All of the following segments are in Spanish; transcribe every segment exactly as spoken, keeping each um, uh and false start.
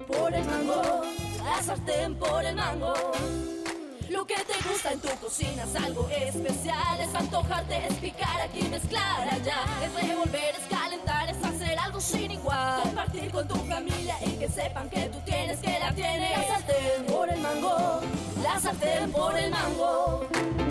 por el mango, la sartén por el mango. Lo que te gusta en tu cocina es algo especial. Es antojarte, es picar aquí, mezclar allá. Es revolver, es calentar, es hacer algo sin igual. Compartir con tu familia y que sepan que tú tienes, que la tienes. La sartén por el mango, la sartén por el mango.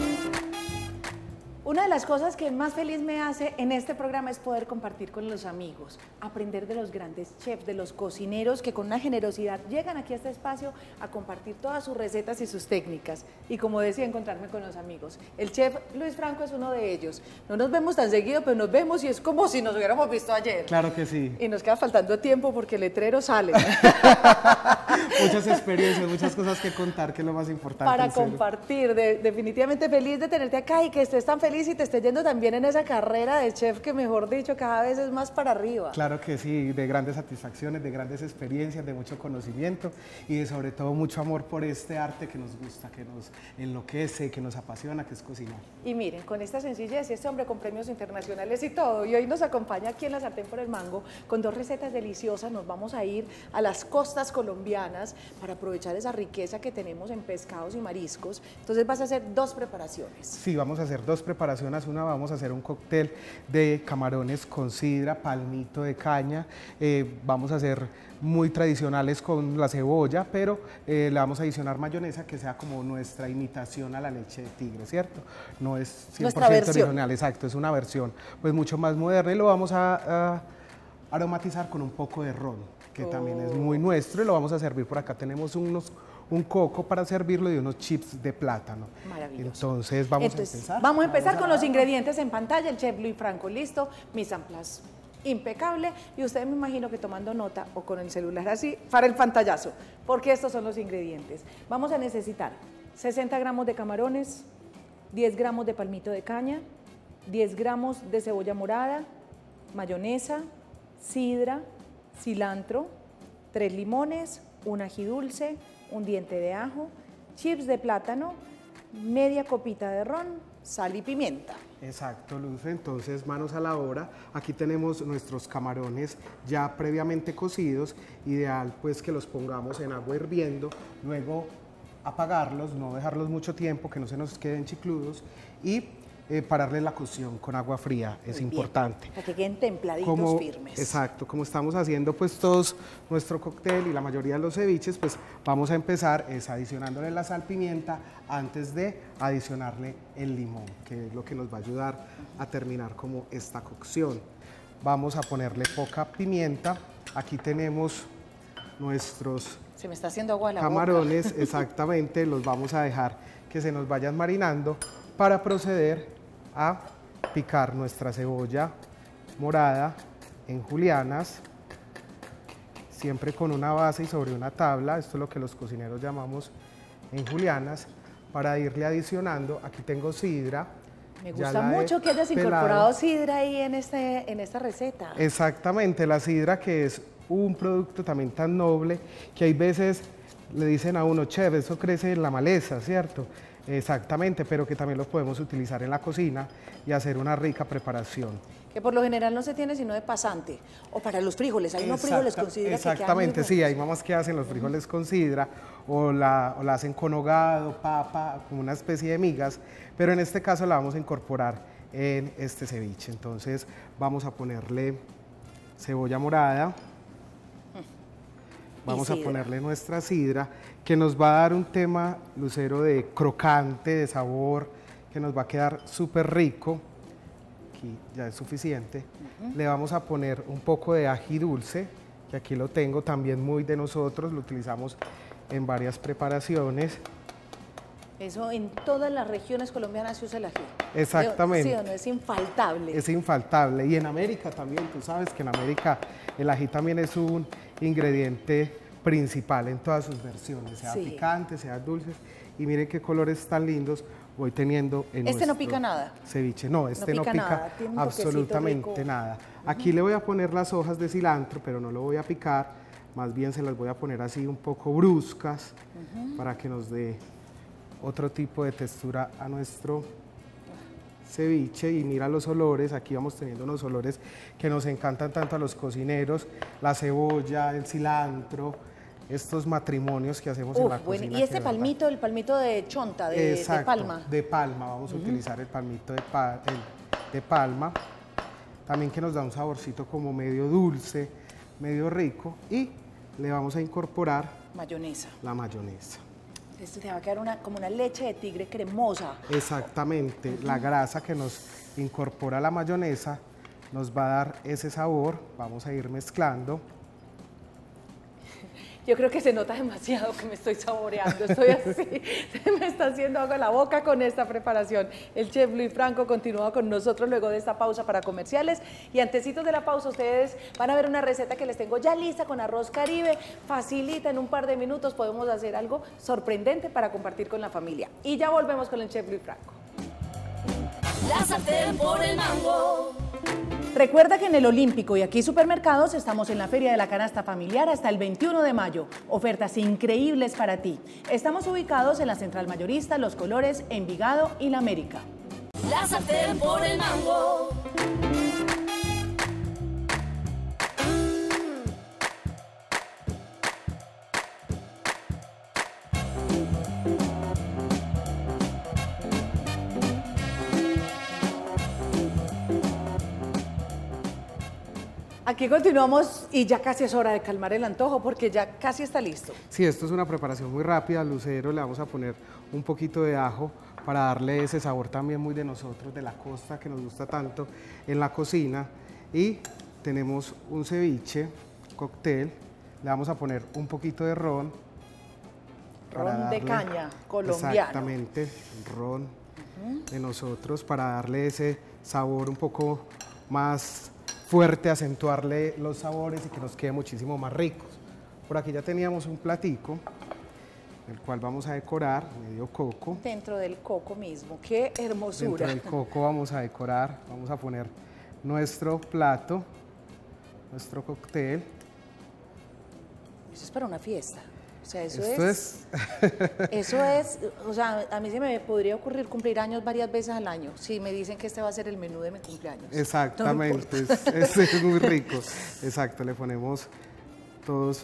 Una de las cosas que más feliz me hace en este programa es poder compartir con los amigos, aprender de los grandes chefs, de los cocineros que con una generosidad llegan aquí a este espacio a compartir todas sus recetas y sus técnicas. Y como decía, encontrarme con los amigos. El chef Luis Franco es uno de ellos. No nos vemos tan seguido, pero nos vemos y es como si nos hubiéramos visto ayer. Claro que sí. Y nos queda faltando tiempo porque el letrero sale. Muchas experiencias, muchas cosas que contar, que es lo más importante. Para compartir, de, definitivamente feliz de tenerte acá y que estés tan feliz y te esté yendo también en esa carrera de chef que, mejor dicho, cada vez es más para arriba. Claro que sí, de grandes satisfacciones, de grandes experiencias, de mucho conocimiento y de sobre todo mucho amor por este arte que nos gusta, que nos enloquece, que nos apasiona, que es cocinar. Y miren, con esta sencillez y este hombre con premios internacionales y todo, y hoy nos acompaña aquí en la Sartén por el Mango con dos recetas deliciosas. Nos vamos a ir a las costas colombianas para aprovechar esa riqueza que tenemos en pescados y mariscos. Entonces vas a hacer dos preparaciones. Sí, vamos a hacer dos preparaciones. Una, vamos a hacer un cóctel de camarones con sidra, palmito de caña. Eh, vamos a hacer muy tradicionales con la cebolla, pero eh, le vamos a adicionar mayonesa que sea como nuestra imitación a la leche de tigre, ¿cierto? No es cien por ciento original, exacto, es una versión pues mucho más moderna y lo vamos a, a aromatizar con un poco de ron, que oh. también es muy nuestro y lo vamos a servir por acá. Tenemos unos un coco para servirlo y unos chips de plátano. Maravilloso. Entonces vamos Entonces, a empezar. Vamos a empezar vamos con a... los ingredientes en pantalla. El chef Luis Franco listo, mise en place impecable y ustedes me imagino que tomando nota o con el celular así para el pantallazo, porque estos son los ingredientes. Vamos a necesitar sesenta gramos de camarones, diez gramos de palmito de caña, diez gramos de cebolla morada, mayonesa, sidra, cilantro, tres limones, un ají dulce, un diente de ajo, chips de plátano, media copita de ron, sal y pimienta. Exacto, Luz. Entonces, manos a la obra. Aquí tenemos nuestros camarones ya previamente cocidos. Ideal pues que los pongamos en agua hirviendo, luego apagarlos, no dejarlos mucho tiempo, que no se nos queden chicludos y eh, pararle la cocción con agua fría, es Muy importante. Bien, para que queden templaditos, como, firmes. Exacto, como estamos haciendo pues todos nuestro cóctel y la mayoría de los ceviches, pues vamos a empezar es adicionándole la sal, pimienta, antes de adicionarle el limón, que es lo que nos va a ayudar a terminar como esta cocción. Vamos a ponerle poca pimienta. Aquí tenemos nuestros se me está haciendo agua la camarones, boca. Exactamente, los vamos a dejar que se nos vayan marinando para proceder a picar nuestra cebolla morada en julianas, siempre con una base y sobre una tabla. Esto es lo que los cocineros llamamos en julianas, para irle adicionando. Aquí tengo sidra. Me gusta mucho que hayas pelado. incorporado sidra ahí en, este, en esta receta. Exactamente, la sidra, que es un producto también tan noble que hay veces le dicen a uno, chef, eso crece en la maleza, ¿cierto? Exactamente, pero que también lo podemos utilizar en la cocina y hacer una rica preparación. Que por lo general no se tiene sino de pasante, o para los frijoles, hay unos frijoles con sidra. Exactamente, sí, hay mamás que hacen los frijoles uh-huh. con sidra o la, o la hacen con hogado, papa, como una especie de migas, pero en este caso la vamos a incorporar en este ceviche. Entonces vamos a ponerle cebolla morada, vamos a ponerle nuestra sidra, que nos va a dar un tema, Lucero, de crocante, de sabor, que nos va a quedar súper rico. Aquí ya es suficiente. Uh-huh. Le vamos a poner un poco de ají dulce, que aquí lo tengo también muy de nosotros, lo utilizamos en varias preparaciones. Eso en todas las regiones colombianas se usa el ají. Exactamente. Sí, o no, es infaltable. Es infaltable. Y en América también, tú sabes que en América el ají también es un ingrediente principal en todas sus versiones, sea sí. picante, sea dulces. Y miren qué colores tan lindos voy teniendo en ¿Este no pica nada? Ceviche. No, este no pica, no pica absolutamente nada. Uh-huh. Aquí le voy a poner las hojas de cilantro, pero no lo voy a picar, más bien se las voy a poner así un poco bruscas, uh-huh. para que nos dé otro tipo de textura a nuestro ceviche. Y mira los olores, aquí vamos teniendo unos olores que nos encantan tanto a los cocineros, la cebolla, el cilantro, estos matrimonios que hacemos Uf, en la bueno, cocina. y este que de verdad- palmito, el palmito de chonta, de, de Exacto, palma. de palma, vamos a utilizar el palmito de, pa- el- de palma, también que nos da un saborcito como medio dulce, medio rico, y le vamos a incorporar Mayonesa. la mayonesa. Esto te va a quedar una, como una leche de tigre cremosa. Exactamente, la grasa que nos incorpora la mayonesa nos va a dar ese sabor, vamos a ir mezclando. Yo creo que se nota demasiado que me estoy saboreando, estoy así, se me está haciendo agua en la boca con esta preparación. El chef Luis Franco continúa con nosotros luego de esta pausa para comerciales y antecitos de la pausa ustedes van a ver una receta que les tengo ya lista con arroz caribe, facilita, en un par de minutos podemos hacer algo sorprendente para compartir con la familia. Y ya volvemos con el chef Luis Franco. La sartén por el mango. Recuerda que en el Olímpico y aquí Supermercados estamos en la Feria de la Canasta Familiar hasta el veintiuno de mayo. Ofertas increíbles para ti. Estamos ubicados en la Central Mayorista, Los Colores, Envigado y La América. La sartén por el mango. Aquí continuamos y ya casi es hora de calmar el antojo porque ya casi está listo. Sí, esto es una preparación muy rápida, Lucero, le vamos a poner un poquito de ajo para darle ese sabor también muy de nosotros, de la costa, que nos gusta tanto en la cocina. Y tenemos un ceviche, cóctel, le vamos a poner un poquito de ron. para Ron de darle- caña colombiano. Exactamente, ron de nosotros para darle ese sabor un poco más fuerte, acentuarle los sabores y que nos quede muchísimo más ricos. Por aquí ya teníamos un platico, el cual vamos a decorar, medio coco. Dentro del coco mismo, qué hermosura. Dentro del coco vamos a decorar, vamos a poner nuestro plato, nuestro cóctel. Eso es para una fiesta. O sea, eso Esto es, es, eso es, o sea, a mí se me podría ocurrir cumplir años varias veces al año, si me dicen que este va a ser el menú de mi cumpleaños. No me exactamente, importa. es, es- es muy rico. Exacto, le ponemos todos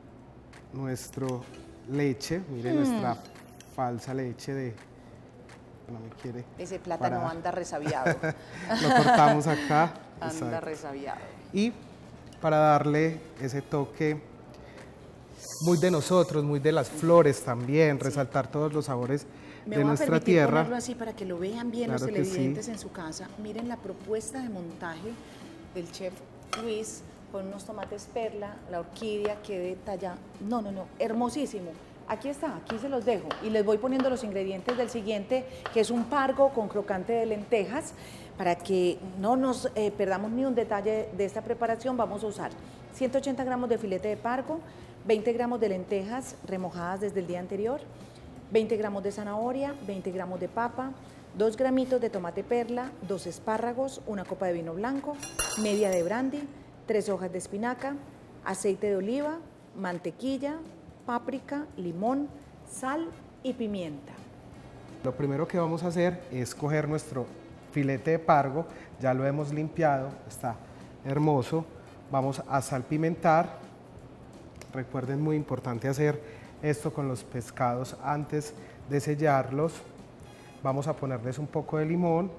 nuestro leche, mire nuestra falsa leche de, no me quiere. Ese plátano para- anda resabiado, Lo cortamos acá. anda exacto. resabiado. Y para darle ese toque muy de nosotros, muy de las flores también, resaltar todos los sabores Me de voy a nuestra permitir tierra. ponerlo así para que lo vean bien los Claro que sí. televidentes en su casa. Miren la propuesta de montaje del chef Luis con unos tomates perla, la orquídea, qué detalle. No, no, no, hermosísimo. Aquí está, aquí se los dejo y les voy poniendo los ingredientes del siguiente, que es un pargo con crocante de lentejas. Para que no nos eh, perdamos ni un detalle de esta preparación, vamos a usar ciento ochenta gramos de filete de pargo, veinte gramos de lentejas remojadas desde el día anterior, veinte gramos de zanahoria, veinte gramos de papa, dos gramitos de tomate perla, dos espárragos, una copa de vino blanco, media de brandy, tres hojas de espinaca, aceite de oliva, mantequilla, páprica, limón, sal y pimienta. Lo primero que vamos a hacer es coger nuestro filete de pargo, ya lo hemos limpiado, está hermoso. Vamos a salpimentar. Recuerden, muy importante hacer esto con los pescados antes de sellarlos. Vamos a ponerles un poco de limón.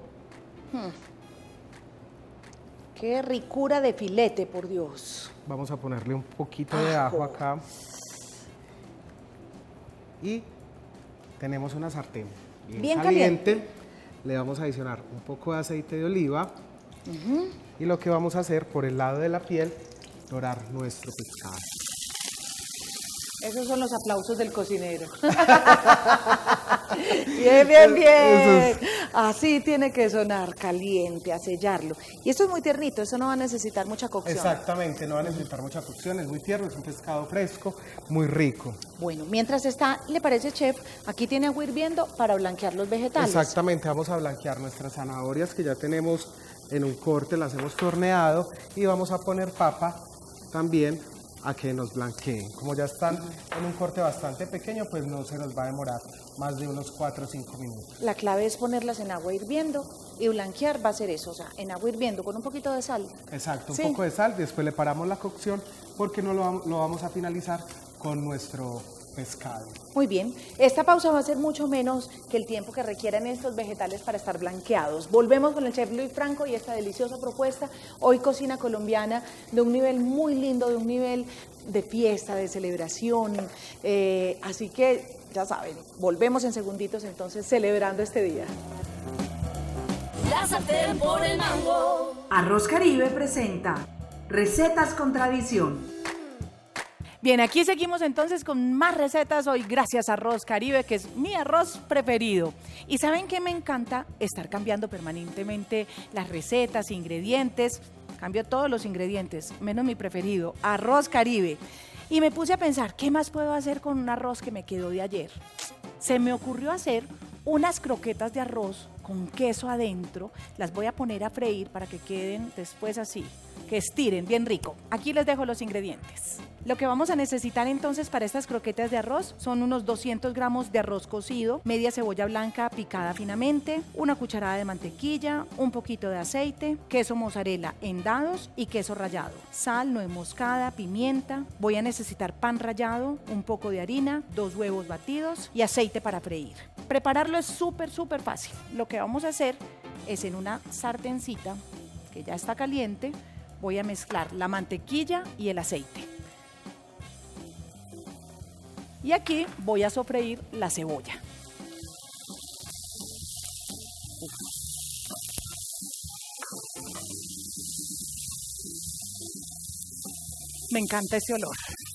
Qué ricura de filete, por Dios. Vamos a ponerle un poquito de ajo Ajo. acá. Y tenemos una sartén bien, Bien caliente. caliente. Le vamos a adicionar un poco de aceite de oliva. Y lo que vamos a hacer por el lado de la piel, dorar nuestro pescado. Esos son los aplausos del cocinero. Bien, bien, bien. Eso Así tiene que sonar, caliente, a sellarlo. Y esto es muy tiernito, eso no va a necesitar mucha cocción. Exactamente, no va a necesitar mucha cocción, es muy tierno, es un pescado fresco, muy rico. Bueno, mientras está, ¿le parece, chef? Aquí tiene agua hirviendo para blanquear los vegetales. Exactamente, vamos a blanquear nuestras zanahorias que ya tenemos en un corte, las hemos torneado y vamos a poner papa también a que nos blanqueen. Como ya están en un corte bastante pequeño, pues no se nos va a demorar más de unos cuatro o cinco minutos. La clave es ponerlas en agua hirviendo y blanquear va a ser eso, o sea, en agua hirviendo con un poquito de sal. Exacto, un Sí. poco de sal, después le paramos la cocción porque no lo, vam- lo vamos a finalizar con nuestro pescado. Muy bien, esta pausa va a ser mucho menos que el tiempo que requieran estos vegetales para estar blanqueados. Volvemos con el chef Luis Franco y esta deliciosa propuesta, hoy cocina colombiana de un nivel muy lindo, de un nivel de fiesta, de celebración, eh, así que ya saben, volvemos en segunditos entonces celebrando este día. La sartén por el mango. Arroz Caribe presenta Recetas con Tradición. Bien, aquí seguimos entonces con más recetas hoy gracias a Arroz Caribe, que es mi arroz preferido. Y ¿saben qué me encanta? Estar cambiando permanentemente las recetas, ingredientes. Cambio todos los ingredientes, menos mi preferido, Arroz Caribe. Y me puse a pensar, ¿qué más puedo hacer con un arroz que me quedó de ayer? Se me ocurrió hacer unas croquetas de arroz con queso adentro. Las voy a poner a freír para que queden después así, que estiren bien rico. Aquí les dejo los ingredientes. Lo que vamos a necesitar entonces para estas croquetas de arroz son unos doscientos gramos de arroz cocido, media cebolla blanca picada finamente, una cucharada de mantequilla, un poquito de aceite, queso mozzarella en dados y queso rallado, sal, nuez moscada, pimienta. Voy a necesitar pan rallado, un poco de harina, dos huevos batidos y aceite para freír. Prepararlo es súper, súper fácil. Lo que vamos a hacer es en una sartencita que ya está caliente, voy a mezclar la mantequilla y el aceite. Y aquí voy a sofreír la cebolla. Uf. Me encanta ese olor.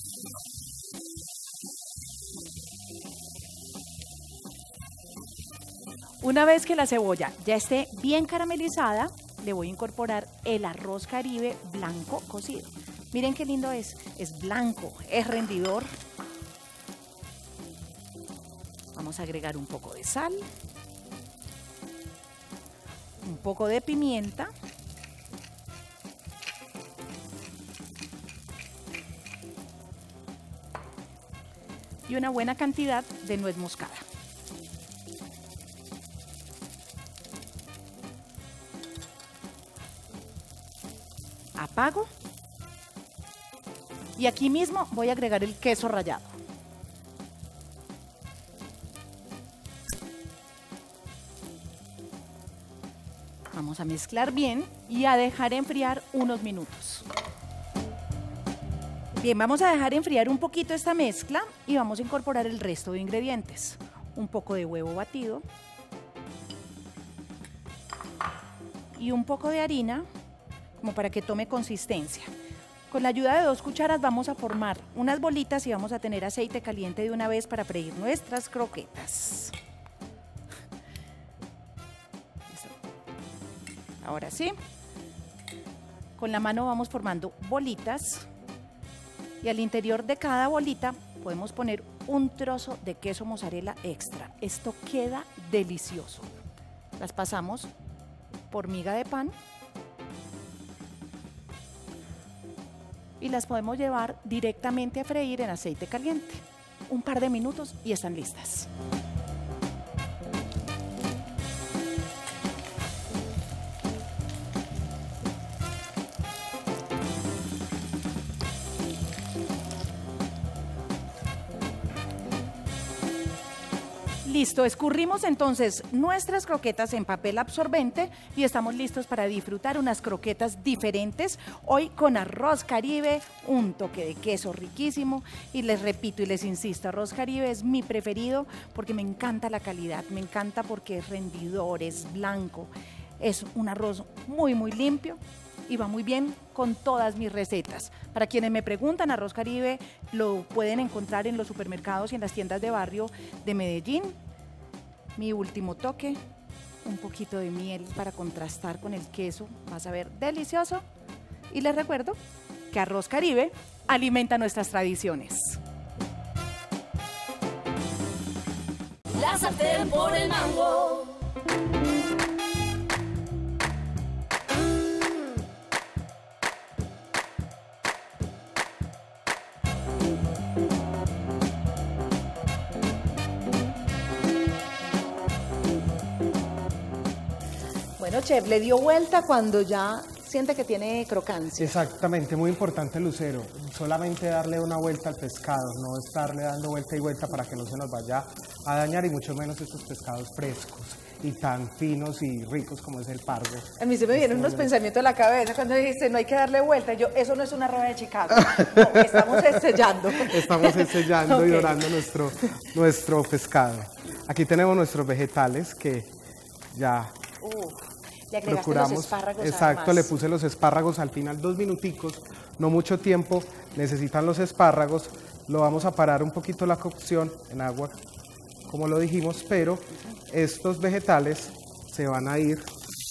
Una vez que la cebolla ya esté bien caramelizada, le voy a incorporar el arroz Caribe blanco cocido. Miren qué lindo es, es blanco, es rendidor. Vamos a agregar un poco de sal, un poco de pimienta, y una buena cantidad de nuez moscada. Apago y aquí mismo voy a agregar el queso rallado. Vamos a mezclar bien y a dejar enfriar unos minutos. Bien, vamos a dejar enfriar un poquito esta mezcla y vamos a incorporar el resto de ingredientes. Un poco de huevo batido y un poco de harina, como para que tome consistencia. Con la ayuda de dos cucharas vamos a formar unas bolitas y vamos a tener aceite caliente de una vez para freír nuestras croquetas. Ahora sí, con la mano vamos formando bolitas y al interior de cada bolita podemos poner un trozo de queso mozzarella extra. Esto queda delicioso. Las pasamos por miga de pan y las podemos llevar directamente a freír en aceite caliente. Un par de minutos y están listas. Listo, escurrimos entonces nuestras croquetas en papel absorbente y estamos listos para disfrutar unas croquetas diferentes. Hoy con arroz Caribe, un toque de queso riquísimo y les repito y les insisto, arroz Caribe es mi preferido porque me encanta la calidad, me encanta porque es rendidor, es blanco, es un arroz muy muy limpio y va muy bien con todas mis recetas. Para quienes me preguntan, arroz Caribe lo pueden encontrar en los supermercados y en las tiendas de barrio de Medellín. Mi último toque, un poquito de miel para contrastar con el queso, vas a ver delicioso. Y les recuerdo que Arroz Caribe alimenta nuestras tradiciones. La sartén por el mango. Bueno, chef, le dio vuelta cuando ya siente que tiene crocancia. Exactamente, muy importante, Lucero, solamente darle una vuelta al pescado, no estarle dando vuelta y vuelta para que no se nos vaya a dañar, y mucho menos estos pescados frescos y tan finos y ricos como es el pargo. A mí se me vienen unos pensamientos a la cabeza cuando dijiste no hay que darle vuelta. Yo, eso no es una rueda de Chicago. No, estamos sellando. Estamos sellando Okay. y dorando nuestro, nuestro pescado. Aquí tenemos nuestros vegetales que ya Uf, le agregaste procuramos. los espárragos. Exacto, además. le puse los espárragos al final, dos minuticos, no mucho tiempo, necesitan los espárragos. Lo vamos a parar un poquito la cocción en agua, como lo dijimos, pero estos vegetales se van a ir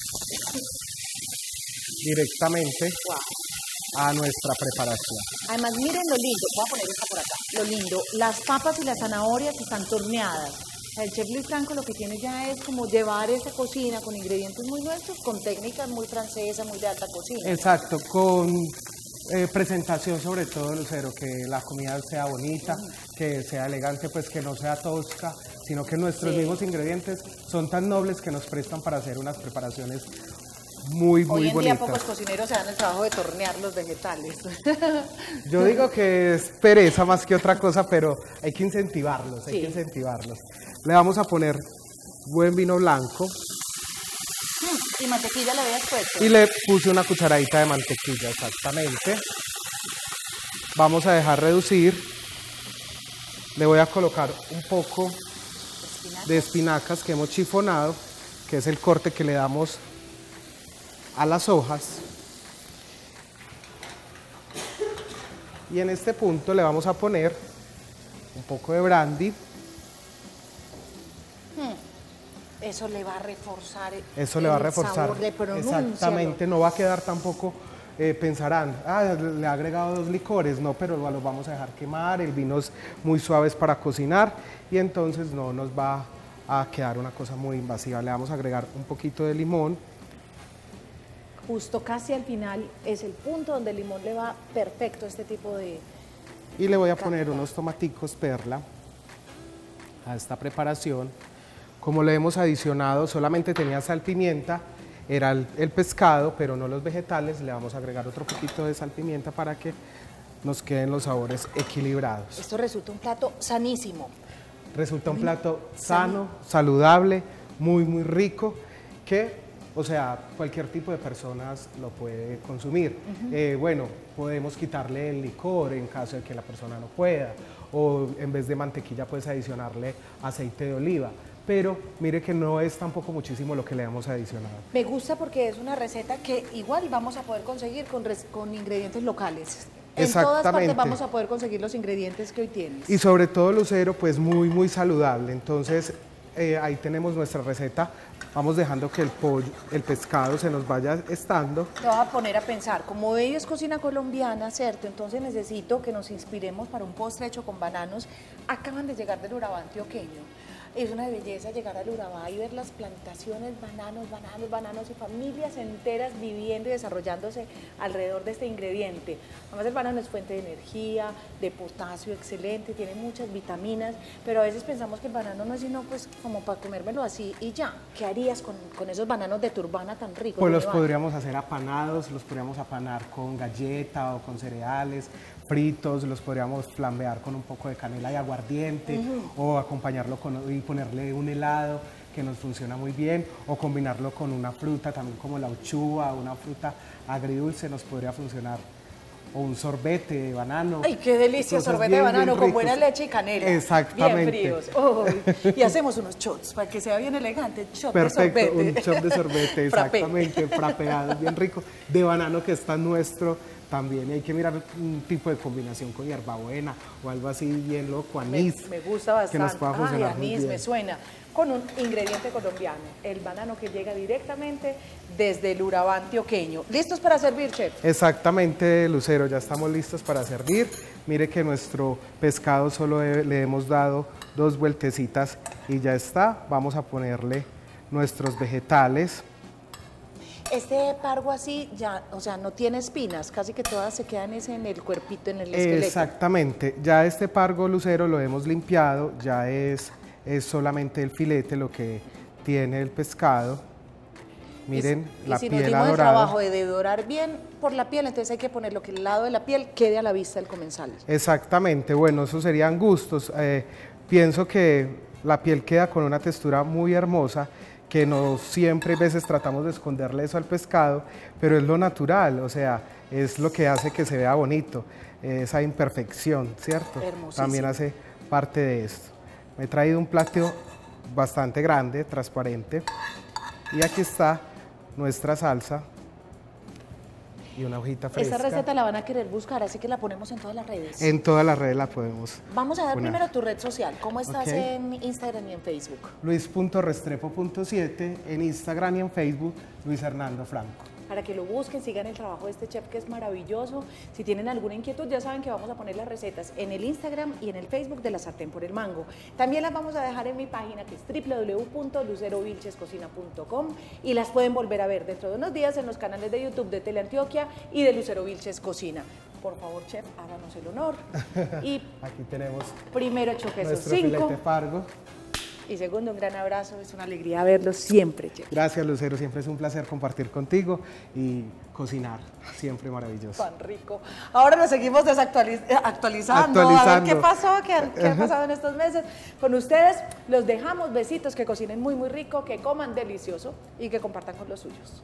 directamente a nuestra preparación. Además, miren lo lindo, voy a poner esta por acá, lo lindo, las papas y las zanahorias están torneadas. O sea, el chef Luis Franco lo que tiene ya es como llevar esa cocina con ingredientes muy nuestros, con técnicas muy francesas, muy de alta cocina. Exacto, con eh, presentación sobre todo, Lucero, que la comida sea bonita, mm. que sea elegante, pues que no sea tosca, sino que nuestros sí. mismos ingredientes son tan nobles que nos prestan para hacer unas preparaciones muy, muy Hoy en bonitas. día pocos cocineros se dan el trabajo de tornear los vegetales. Yo digo que es pereza más que otra cosa, pero hay que incentivarlos, hay sí. que incentivarlos. Le vamos a poner buen vino blanco. ¿Y mantequilla le habías puesto? Y le puse una cucharadita de mantequilla, exactamente. Vamos a dejar reducir. Le voy a colocar un poco ¿Espinacas? de espinacas que hemos chifonado, que es el corte que le damos a las hojas. Y en este punto le vamos a poner un poco de brandy. Eso le va a reforzar el Eso le va a reforzar. sabor de pronúncialo. Exactamente, no va a quedar tampoco, eh, pensarán, ah, le ha agregado dos licores, no, pero lo vamos a dejar quemar, el vino es muy suave para cocinar y entonces no nos va a quedar una cosa muy invasiva. Le vamos a agregar un poquito de limón. Justo casi al final es el punto donde el limón le va perfecto a este tipo de... Y le voy a poner unos tomaticos perla a esta preparación. Como le hemos adicionado, solamente tenía sal, pimienta, era el, el pescado, pero no los vegetales, le vamos a agregar otro poquito de sal, pimienta para que nos queden los sabores equilibrados. Esto resulta un plato sanísimo. Resulta un plato sano, saludable, muy, muy rico, que, o sea, cualquier tipo de personas lo puede consumir. Uh-huh. eh, bueno, podemos quitarle el licor en caso de que la persona no pueda, o en vez de mantequilla puedes adicionarle aceite de oliva. Pero mire que no es tampoco muchísimo lo que le hemos adicionado. Me gusta porque es una receta que igual vamos a poder conseguir con, con ingredientes locales. En todas partes vamos a poder conseguir los ingredientes que hoy tienes. Y sobre todo, Lucero, pues muy, muy saludable. Entonces, eh, ahí tenemos nuestra receta. Vamos dejando que el pollo, el pescado se nos vaya estando. Te vas a poner a pensar, como ello es cocina colombiana, ¿cierto? Entonces necesito que nos inspiremos para un postre hecho con bananos. Acaban de llegar del Urabá antioqueño. Es una belleza llegar al Urabá y ver las plantaciones, bananos, bananos, bananos y familias enteras viviendo y desarrollándose alrededor de este ingrediente. Además el banano es fuente de energía, de potasio excelente, tiene muchas vitaminas, pero a veces pensamos que el banano no es sino pues como para comérmelo así y ya. ¿Qué harías con, con esos bananos de turbana tan ricos? Pues los podríamos hacer apanados, los podríamos apanar con galleta o con cereales, fritos, los podríamos flambear con un poco de canela y aguardiente, uh-huh. o acompañarlo con y ponerle un helado que nos funciona muy bien, o combinarlo con una fruta también como la uchuva, una fruta agridulce nos podría funcionar, o un sorbete de banano. ¡Ay, qué delicia! Sorbete bien, de banano con buena leche y canela. Exactamente. Bien fríos. Oh, y hacemos unos shots para que sea bien elegante. Shot Perfecto, de sorbete. un shot de sorbete, exactamente, frapeado, bien rico, de banano que está nuestro. También hay que mirar un tipo de combinación con hierbabuena o algo así bien loco, anís. Me, me gusta bastante. Que nos pueda funcionar. Ay, anís, me suena. Con un ingrediente colombiano, el banano que llega directamente desde el Urabá antioqueño. ¿Listos para servir, chef? Exactamente, Lucero, ya estamos listos para servir. Mire que nuestro pescado solo he, le hemos dado dos vueltecitas y ya está. Vamos a ponerle nuestros vegetales. Este pargo así, ya, o sea, no tiene espinas, casi que todas se quedan en el cuerpito, en el esqueleto. Exactamente, ya este pargo, Lucero, lo hemos limpiado, ya es, es solamente el filete lo que tiene el pescado. Miren y, la y si piel nos dimos adorada. el trabajo de dorar bien por la piel, entonces hay que poner lo que el lado de la piel quede a la vista del comensal. Exactamente, bueno, esos serían gustos. Eh, pienso que la piel queda con una textura muy hermosa, que no siempre a veces tratamos de esconderle eso al pescado, pero es lo natural, o sea, es lo que hace que se vea bonito, esa imperfección, ¿cierto? Hermosísimo. También hace parte de esto. Me he traído un plato bastante grande, transparente, y aquí está nuestra salsa y una hojita fresca. Esta receta la van a querer buscar, así que la ponemos en todas las redes. En todas las redes la podemos Vamos a dar poner. primero tu red social. ¿Cómo estás Ok. en Instagram y en Facebook? luis punto restrepo punto siete en Instagram y en Facebook, Luis Hernando Franco. Para que lo busquen, sigan el trabajo de este chef que es maravilloso. Si tienen alguna inquietud, ya saben que vamos a poner las recetas en el Instagram y en el Facebook de La Sartén por el Mango. También las vamos a dejar en mi página, que es doble u doble u doble u punto lucero vilches cocina punto com, y las pueden volver a ver dentro de unos días en los canales de YouTube de Teleantioquia y de Lucero Vilches Cocina. Por favor, chef, háganos el honor. Y Aquí tenemos primero ocho quesos nuestro cinco. filete pargo. Y segundo, un gran abrazo. Es una alegría verlos siempre, chef. Gracias, Lucero, siempre es un placer compartir contigo y cocinar, siempre maravilloso. Tan rico. Ahora nos seguimos desactualizando, actualizando, a ver Actualizando. qué pasó, qué, qué ha pasado en estos meses. Con ustedes los dejamos, besitos, que cocinen muy, muy rico, que coman delicioso y que compartan con los suyos.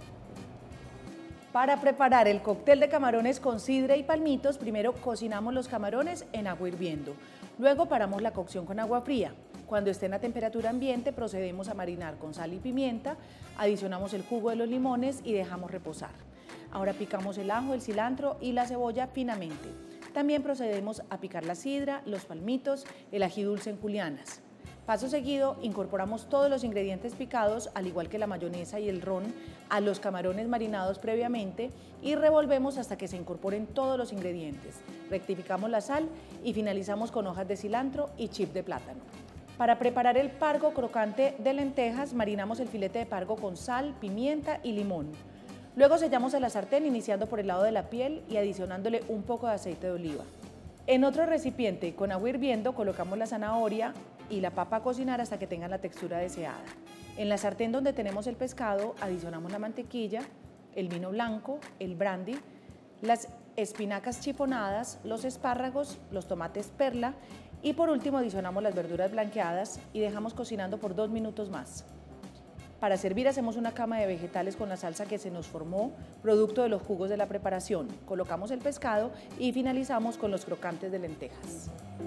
Para preparar el cóctel de camarones con sidra y palmitos, primero cocinamos los camarones en agua hirviendo. Luego paramos la cocción con agua fría. Cuando estén a temperatura ambiente, procedemos a marinar con sal y pimienta, adicionamos el jugo de los limones y dejamos reposar. Ahora picamos el ajo, el cilantro y la cebolla finamente. También procedemos a picar la sidra, los palmitos, el ají dulce en julianas. Paso seguido, incorporamos todos los ingredientes picados, al igual que la mayonesa y el ron, a los camarones marinados previamente y revolvemos hasta que se incorporen todos los ingredientes. Rectificamos la sal y finalizamos con hojas de cilantro y chip de plátano. Para preparar el pargo crocante de lentejas, marinamos el filete de pargo con sal, pimienta y limón. Luego sellamos a la sartén iniciando por el lado de la piel y adicionándole un poco de aceite de oliva. En otro recipiente con agua hirviendo colocamos la zanahoria y la papa a cocinar hasta que tengan la textura deseada. En la sartén donde tenemos el pescado adicionamos la mantequilla, el vino blanco, el brandy, las espinacas chiponadas, los espárragos, los tomates perla y por último adicionamos las verduras blanqueadas y dejamos cocinando por dos minutos más. Para servir hacemos una cama de vegetales con la salsa que se nos formó, producto de los jugos de la preparación. Colocamos el pescado y finalizamos con los crocantes de lentejas.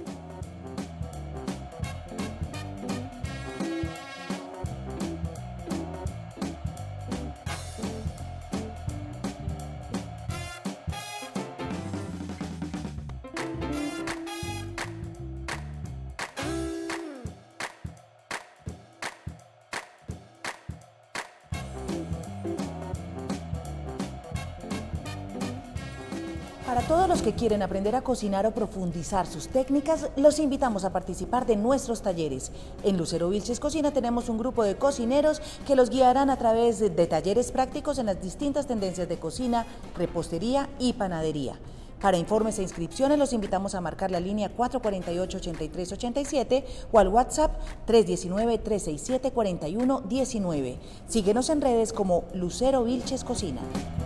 Para todos los que quieren aprender a cocinar o profundizar sus técnicas, los invitamos a participar de nuestros talleres. En Lucero Vilches Cocina tenemos un grupo de cocineros que los guiarán a través de, de talleres prácticos en las distintas tendencias de cocina, repostería y panadería. Para informes e inscripciones los invitamos a marcar la línea cuatro cuatro ocho, ocho tres ocho siete o al WhatsApp tres uno nueve, tres seis siete, cuatro uno uno nueve. Síguenos en redes como Lucero Vilches Cocina.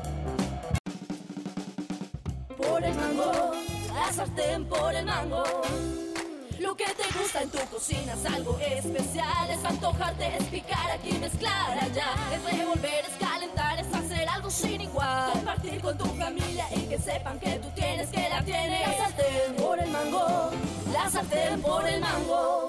Por el mango, la sartén por el mango. Lo que te gusta en tu cocina es algo especial. Es antojarte, es picar aquí, mezclar allá. Es revolver, es calentar, es hacer algo sin igual. Compartir con tu familia y que sepan que tú tienes, que la tienes. La sartén por el mango, la sartén por el mango.